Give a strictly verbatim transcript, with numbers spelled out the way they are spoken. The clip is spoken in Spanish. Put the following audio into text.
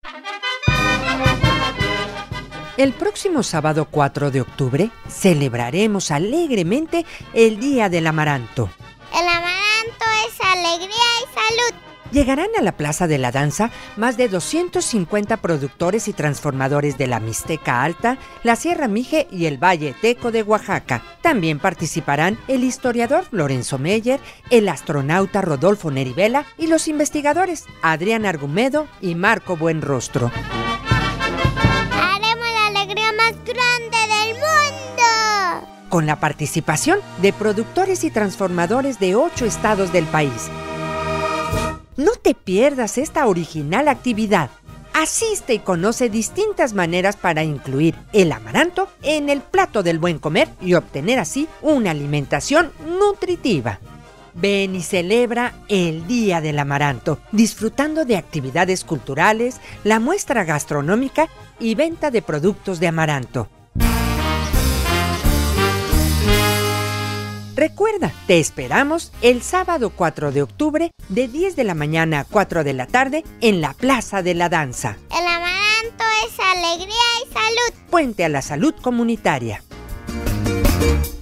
El próximo sábado cuatro de octubre celebraremos alegremente el Día del Amaranto. El amaranto es alegría y salud. Llegarán a la Plaza de la Danza más de doscientos cincuenta productores y transformadores de la Mixteca Alta, la Sierra Mije y el Valle Teco de Oaxaca. También participarán el historiador Lorenzo Meyer, el astronauta Rodolfo Neri Vela y los investigadores Adrián Argumedo y Marco Buenrostro. Haremos la alegría más grande del mundo. Con la participación de productores y transformadores de ocho estados del país. No te pierdas esta original actividad. Asiste y conoce distintas maneras para incluir el amaranto en el plato del buen comer y obtener así una alimentación nutritiva. Ven y celebra el Día del Amaranto, disfrutando de actividades culturales, la muestra gastronómica y venta de productos de amaranto. Recuerda, te esperamos el sábado cuatro de octubre de diez de la mañana a cuatro de la tarde en la Plaza de la Danza. El amaranto es alegría y salud. Puente a la salud comunitaria.